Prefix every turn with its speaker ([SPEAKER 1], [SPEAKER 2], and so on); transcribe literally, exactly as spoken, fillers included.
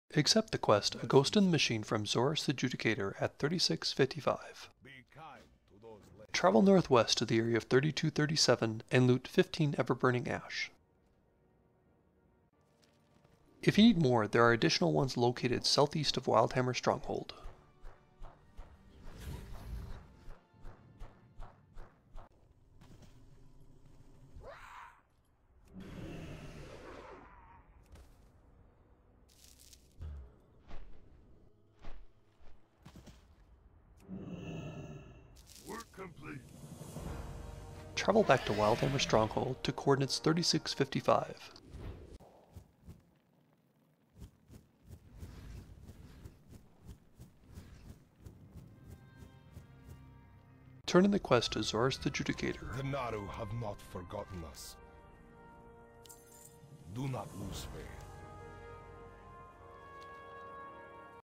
[SPEAKER 1] Accept the quest, A Ghost in the Machine from ZORUS the Judicator at thirty-six fifty-five. Travel northwest to the area of thirty-two thirty-seven and loot fifteen ever-burning ash. If you need more, there are additional ones located southeast of Wildhammer Stronghold.
[SPEAKER 2] Complete.
[SPEAKER 1] Travel back to Wildhammer Stronghold to coordinates thirty-six fifty-five. Turn in the quest to ZORUS the Judicator.
[SPEAKER 2] The Naru have not forgotten us. Do not lose faith.